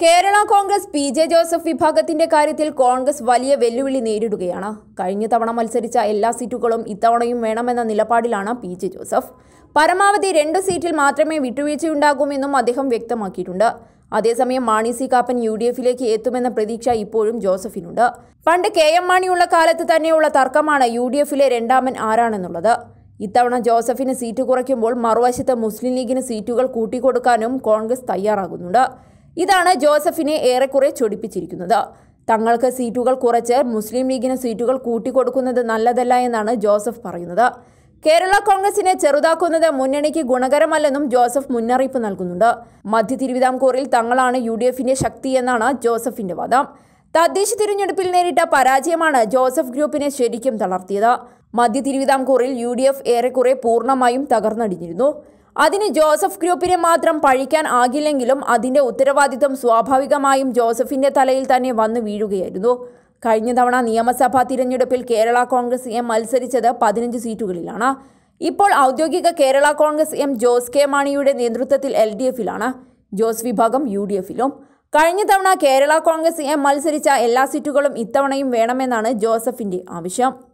Kerala Congress PJ. Joseph വിഭാഗത്തിന്റെ കാര്യത്തിൽ കോൺഗ്രസ് വലിയ വെല്ലുവിളി നേരിടുകയാണ്. കഴിഞ്ഞ തവണ മത്സരിച്ച എല്ലാ സീറ്റുകളും ഇത്തവണയും വേണമെന്ന നിലപാടിലാണ് പി.ജെ. ജോസഫ്. പരമാവധി 2 സീറ്റിൽ മാത്രമേ വിട്ടുവീഴ്ചയുണ്ടാകുമെന്നും അദ്ദേഹം വ്യക്തമാക്കിയിട്ടുണ്ട്. അതേസമയം മാണി സി കാപ്പൻ UDFിലേക്ക് എത്തുമെന്ന പ്രതീക്ഷ ഇപ്പോഴും ജോസഫിനുണ്ട്. പണ്ട് KM മാണിയുള്ള കാലത്ത് തന്നെയുള്ള തർക്കമാണ് UDFിലെ രണ്ടാമൻ ആരാണെന്നുള്ളത്. ഇത്തവണ ജോസഫിന് സീറ്റ് കുറയ്ക്കുമ്പോൾ മറുവശത്ത് മുസ്ലിം ലീഗിന് സീറ്റുകൾ കൂട്ടിക്കൊടുക്കാനും കോൺഗ്രസ് തയ്യാറാകുന്നുണ്ട്. ഇതാണ് ജോസഫിനെ ഏറെക്കുറെ ചൊടിപ്പിച്ചിരിക്കുന്നത്. തങ്ങൾക്ക് സീറ്റുകൾ കുറച്ച് മുസ്ലിം ലീഗിന് സീറ്റുകൾ കൂട്ടിക്കൊടുക്കുന്നത് നല്ലതല്ല എന്നാണ് ജോസഫ് പറയുന്നത്. കേരള കോൺഗ്രസിനെ ചെറുതാക്കുന്നത് മുന്നണിക്ക് ഗുണകരമല്ലെന്നും ജോസഫ് മുന്നറിയിപ്പ് നൽകുന്നുണ്ട്. മധ്യ തിരുവിതാംകൂറിൽ തങ്ങളാണ് UDFിന്റെ ശക്തിയെന്നാണ് ജോസഫിന്റെ വാദം. തദ്ദേശ തിരഞ്ഞെടുപ്പിൽ നേരിട്ട പരാജയമാണ് ജോസഫ് ഗ്രൂപ്പിനെ ശരിക്കും തളർത്തിയത്. മധ്യ തിരുവിതാംകൂറിൽ UDF ഏറെക്കുറെ പൂർണ്ണമായും തകർന്നടിഞ്ഞിരുന്നു. അതിന് ജോസഫ് ഗ്രൂപ്പിനെ മാത്രം പഴിക്കാൻ ആകില്ലെങ്കിലും അതിന്റെ ഉത്തരവാദിത്വം സ്വാഭാവികമായും ജോസഫിന്റെ തലയിൽ തന്നെ വന്നു വീഴുകയായിരുന്നു. കഴിഞ്ഞ തവണ നിയമസഭാ തിരഞ്ഞെടുപ്പിൽ കേരള കോൺഗ്രസ് എം മത്സരിച്ചത് 15 സീറ്റുകളിലാണ്. ഇപ്പോൾ ഔദ്യോഗിക Kerala Congress M Jose K മാണിയുടെ നേതൃത്വത്തിൽ LDFിലാണ്. ജോസ് വിഭാഗം UDFിലും. കഴിഞ്ഞ തവണ കേരള കോൺഗ്രസ് എം മത്സരിച്ച എല്ലാ സീറ്റുകളും ഇത്തവണയും വേണമെന്നാണ് ജോസഫിന്റെ ആവശ്യം.